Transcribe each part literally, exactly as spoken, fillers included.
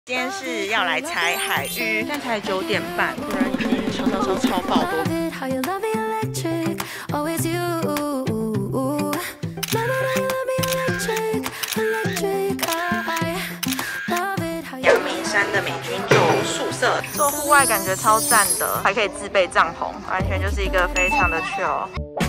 今天是要来采海芋，现在才九点半，不然已经超超超超爆多。阳明山的美军就宿舍，做户外感觉超赞的，还可以自备帐篷，完全就是一个非常的 chill。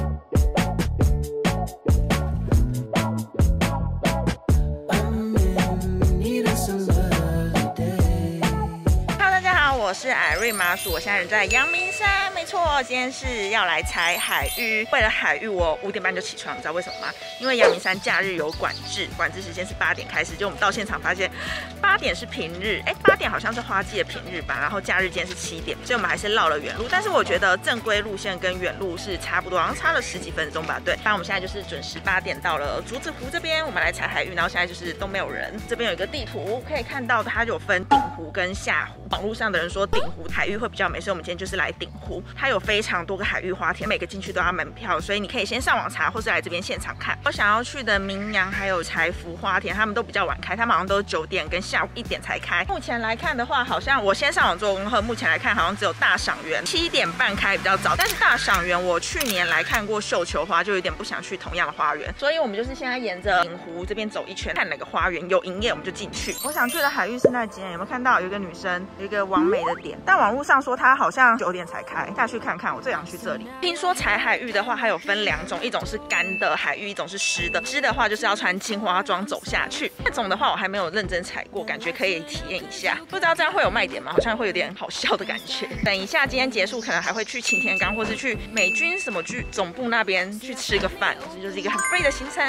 我是艾瑞麻薯，我现在人在阳明山，没错，今天是要来采海芋。为了海芋，我五点半就起床，你知道为什么吗？因为阳明山假日有管制，管制时间是八点开始。就我们到现场发现，八点是平日，哎，八点好像是花季的平日吧，然后假日今天是七点，所以我们还是绕了远路。但是我觉得正规路线跟远路是差不多，好像差了十几分钟吧。对，反正我们现在就是准时八点到了竹子湖这边，我们来采海芋，然后现在就是都没有人。这边有一个地图可以看到，它有分顶湖跟下湖。网络上的人说顶湖海芋会比较美，所以我们今天就是来顶湖。它有非常多个海芋花田，每个进去都要门票，所以你可以先上网查，或是来这边现场看。我想要去的明阳还有财福花田，他们都比较晚开，他们好像都是九点跟下午一点才开。目前来看的话，好像我先上网做功课，目前来看好像只有大赏园七点半开比较早，但是大赏园我去年来看过绣球花，就有点不想去同样的花园，所以我们就是现在沿着顶湖这边走一圈，看哪个花园有营业我们就进去。我想去的海芋是那间，有没有看到有一个女生有一个完美的点，但网络上说它好像九点才开，下去看看。我最想去这里。听说采海芋的话，还有分两种，一种是干的海芋，一种是湿的。湿的话就是要穿青花装走下去，那种的话我还没有认真采过，感觉可以体验一下。不知道这样会有卖点吗？好像会有点好笑的感觉。等一下今天结束，可能还会去擎天岗，或是去美军什么剧总部那边去吃个饭，这就是一个很 free 的行程。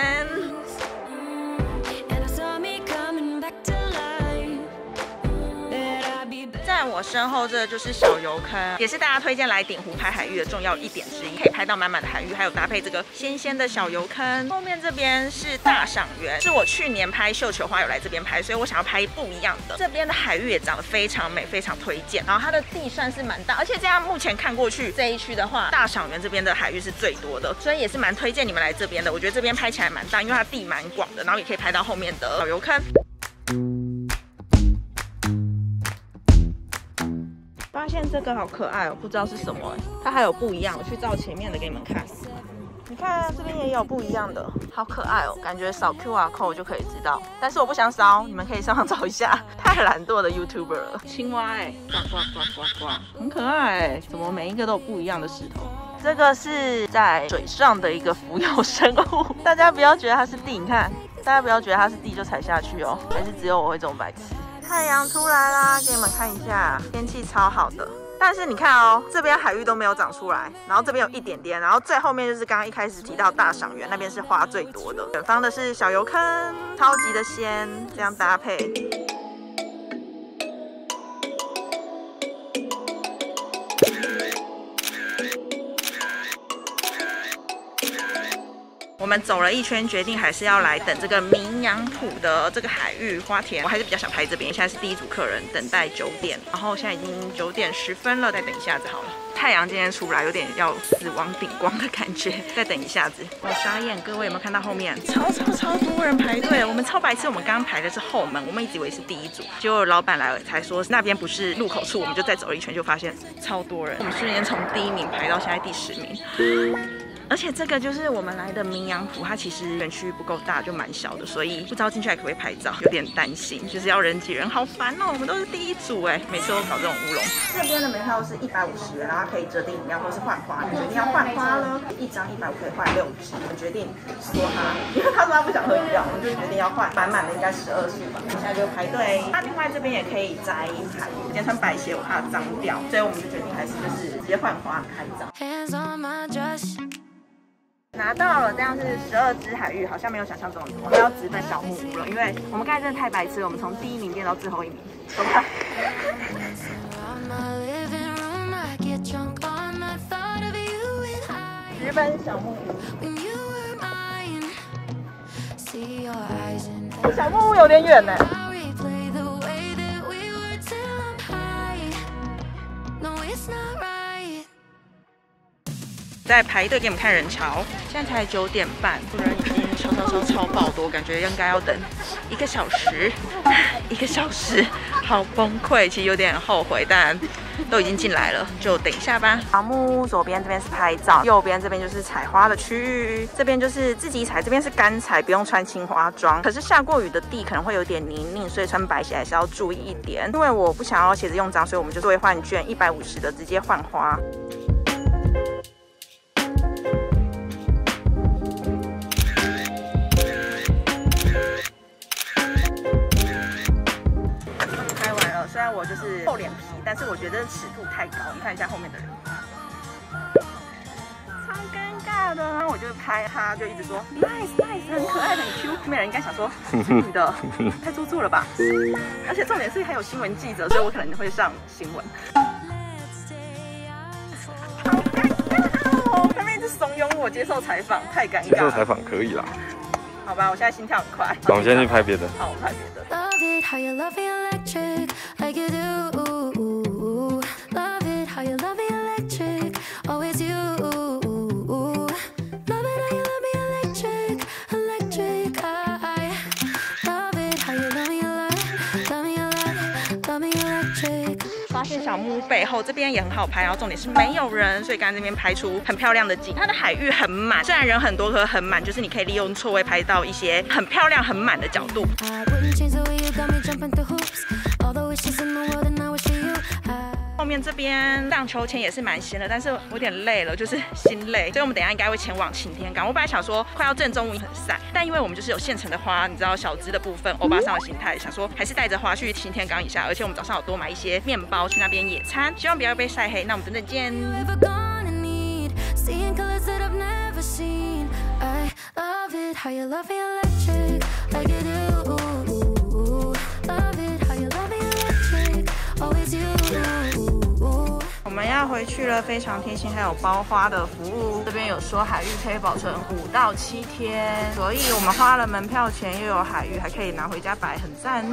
在我身后，这就是小油坑，也是大家推荐来顶湖拍海芋的重要一点之一，可以拍到满满的海芋，还有搭配这个鲜鲜的小油坑。后面这边是大赏园，是我去年拍绣球花有来这边拍，所以我想要拍不一样的。这边的海芋也长得非常美，非常推荐。然后它的地算是蛮大，而且这样目前看过去这一区的话，大赏园这边的海芋是最多的，所以也是蛮推荐你们来这边的。我觉得这边拍起来蛮大，因为它地蛮广的，然后也可以拍到后面的小油坑。发现这个好可爱哦，不知道是什么，它还有不一样，我去照前面的给你们看。你看这边也有不一样的，好可爱哦，感觉扫 Q R code 就可以知道。但是我不想扫，你们可以上网找一下。太懒惰的 YouTuber 了。青蛙哎，呱呱呱呱呱，很可爱哎，怎么每一个都有不一样的石头？这个是在水上的一个浮游生物，大家不要觉得它是地，你看，大家不要觉得它是地就踩下去哦，还是只有我会这种白痴。太阳出来啦，给你们看一下，天气超好的。但是你看哦，这边海芋都没有长出来，然后这边有一点点，然后最后面就是刚刚一开始提到大赏园那边是花最多的，远方的是小油坑，超级的鲜，这样搭配。我们走了一圈，决定还是要来等这个明阳埔的这个海芋花田。我还是比较想拍这边，现在是第一组客人，等待九点，然后现在已经九点十分了，再等一下子好了。太阳今天出来有点要死亡顶光的感觉，再等一下子。我傻眼，各位有没有看到后面超超超多人排队？我们超白痴，我们刚刚排的是后门，我们一直以为是第一组，结果老板来了才说那边不是入口处，我们就再走了一圈，就发现超多人。我们瞬间从第一名排到现在第十名。而且这个就是我们来的明阳埔，它其实园区不够大，就蛮小的，所以不知道进去还可不可以拍照，有点担心，就是要人挤人，好烦哦！我们都是第一组哎，每次都搞这种乌龙。这边的门票是一百五十元，然后可以折抵饮料或是换花。你决定要换花呢，一张一百五可以换六支。我们决定说他，因为他说他不想喝饮料，我们就决定要换满满的，应该十二束吧。现在就排队。那另外这边也可以摘海芋，今天穿白鞋我怕脏掉，所以我们就决定还是就是直接换花拍照。拿到了，这样是十二只海芋，好像没有想象中的多。要直奔小木屋了，因为我们刚才真的太白痴了，我们从第一名变到最后一名，走吧。直奔小木屋。小木屋有点远呢。 在排队给你们看人潮。现在才九点半，人已经超超超超爆多，感觉应该要等一个小时，一个小时，好崩溃。其实有点后悔，但都已经进来了，就等一下吧。草木左边这边是拍照，右边这边就是采花的区域，这边就是自己采，这边是干采，不用穿青花装。可是下过雨的地可能会有点泥泞，所以穿白鞋还是要注意一点。因为我不想要鞋子用脏，所以我们就兑换券一百五十的直接换花。虽然我就是厚脸皮，但是我觉得尺度太高。你看一下后面的人，超尴尬的。然后我就拍他，就一直说 nice nice， 很可爱很 Q。后面人应该想说是女的，太做作了吧？而且重点是还有新闻记者，所以我可能会上新闻。好尴尬哦！他们一直怂恿我接受采访，太尴尬了。 接受采访可以啦。好吧，我现在心跳很快。 我们先去拍别的。 好，我拍别的。 Like you do, love it how you love me electric, always you. Love it how you love me electric, electric. I love it how you love me alive, love me alive, love me electric. 发现小木屋背后这边也很好拍，然后重点是没有人，所以刚刚这边拍出很漂亮的景。它的海域很满，虽然人很多，可是很满，就是你可以利用错位拍到一些很漂亮、很满的角度。后面这边荡秋千也是蛮闲的，但是我有点累了，就是心累，所以我们等一下应该会前往擎天岗。我本来想说快要正中午很晒，但因为我们就是有现成的花，你知道小资的部分，欧巴桑的心态，想说还是带着花去擎天岗一下。而且我们早上有多买一些面包去那边野餐，希望不要被晒黑。那我们等等见。我们要回去了，非常贴心，还有包花的服务。这边有说海域可以保存五到七天，所以我们花了门票钱，又有海域，还可以拿回家摆，很赞。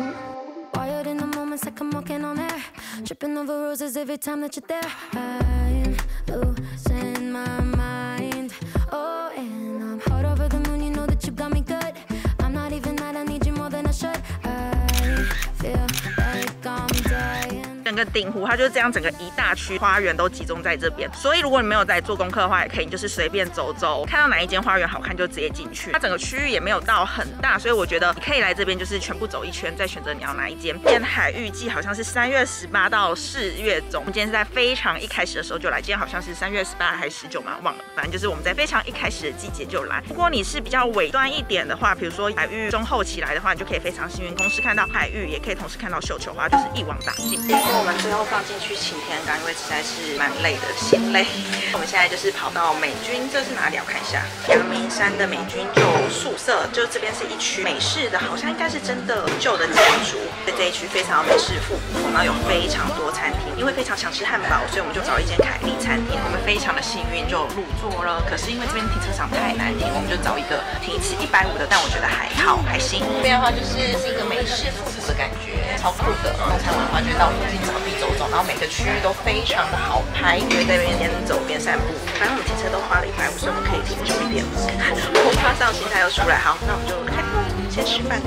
整个鼎湖它就是这样，整个一大区花园都集中在这边，所以如果你没有在做功课的话，也可以就是随便走走，看到哪一间花园好看就直接进去。它整个区域也没有到很大，所以我觉得你可以来这边就是全部走一圈，再选择你要哪一间。今天海域季好像是三月十八到四月中，我们今天是在非常一开始的时候就来，今天好像是三月十八还是十九嘛，忘了，反正就是我们在非常一开始的季节就来。如果你是比较尾端一点的话，比如说海域中后期来的话，你就可以非常幸运，同时看到海域，也可以同时看到绣球花，就是一网打尽。我们最后放进去擎天岗，因为实在是蛮累的，嫌累。我们现在就是跑到美军，这是哪里？我看一下，阳明山的美军旧宿舍，就这边是一区美式的，好像应该是真的旧的建筑。在这一区非常美式复古，我们有非常多餐厅，因为非常想吃汉堡，所以我们就找一间凯利餐厅。我们非常的幸运就入座了，可是因为这边停车场太难停，我们就找一个停一次一百五的，但我觉得还好，还行。这边的话就是是一个美式复古的感觉，超酷的。用餐完的话，就到附近草地走走，然后每个区域都非常的好拍，因为在那边边走边散步。反正我们停车都花了一百五，所以我们可以停久一点。我怕上心态又出来，好，那我们就开动，先吃饭。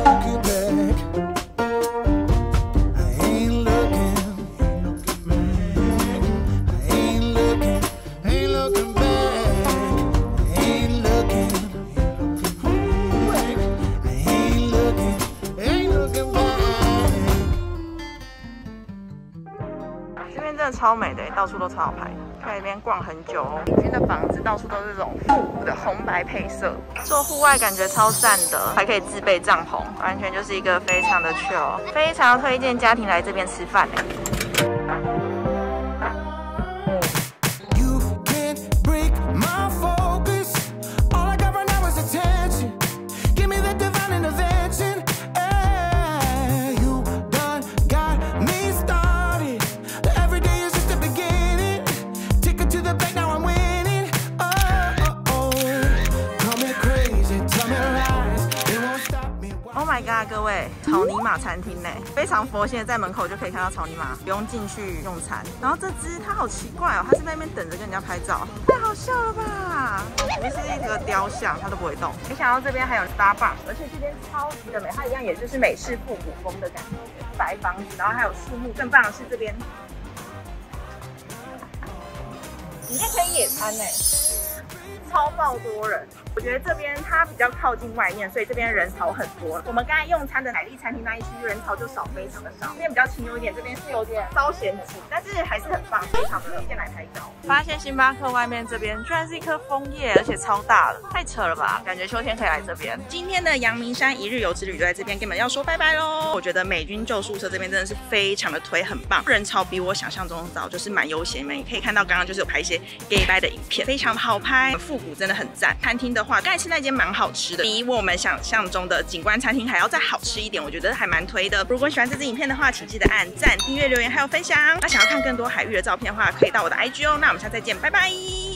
真的超美的，到处都超好拍，在那边逛很久哦。里面的房子到处都是这种复古的红白配色，做户外感觉超赞的，还可以自备帐篷，完全就是一个非常的 chill， 非常推荐家庭来这边吃饭哎。Oh my god， 各位，超草泥马餐厅呢，非常佛系的，在门口就可以看到草泥马，不用进去用餐。然后这只它好奇怪哦，它是在那边等着跟人家拍照，太好笑了吧？不是一个雕像，它都不会动。没想到这边还有 Starbucks， 而且这边超级的美，它一样也就是美式复古风的感觉，白房子，然后还有树木。更棒的是这边，里面可以野餐呢，超爆多人。我觉得这边它比较靠近外面，所以这边人潮很多。我们刚才用餐的海丽餐厅那一区人潮就少，非常的少。这边比较清幽一点，这边是有点稍显挤，但是还是很棒，非常的推荐来拍照。发现星巴克外面这边居然是一棵枫叶，而且超大的，太扯了吧！感觉秋天可以来这边。今天的阳明山一日游之旅就在这边跟你们要说拜拜喽。我觉得美军旧宿舍这边真的是非常的推，很棒，人潮比我想象中早，就是蛮悠闲。你们也可以看到刚刚就是有拍一些 gay bye 的影片，非常好拍，复古真的很赞。餐厅的话，刚才吃那间蛮好吃的，比我们想象中的景观餐厅还要再好吃一点，我觉得还蛮推的。如果你喜欢这支影片的话，请记得按赞、订阅、留言还有分享。那想要看更多海域的照片的话，可以到我的 I G 哦。那我们下次再见，拜拜。